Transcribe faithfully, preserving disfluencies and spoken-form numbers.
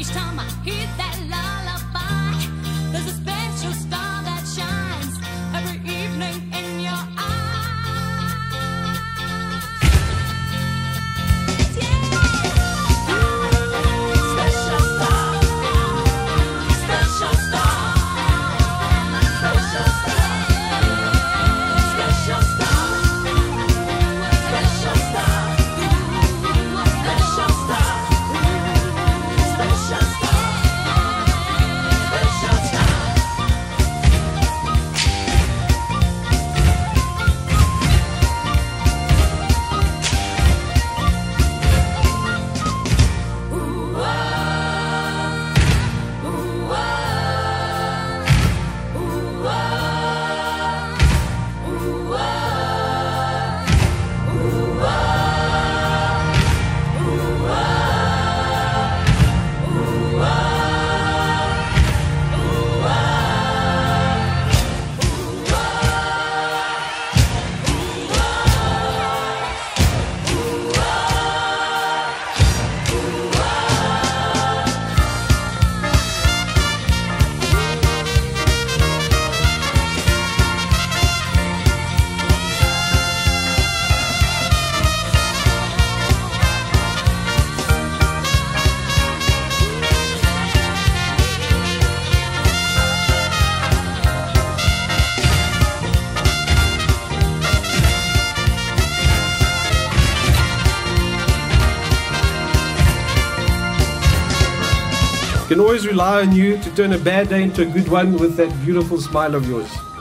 Each time I hear that lullaby, there's a special star that shines every evening in your eyes. Yeah. Special star, special star, special star, special star, special star, special star. Can always rely on you to turn a bad day into a good one with that beautiful smile of yours.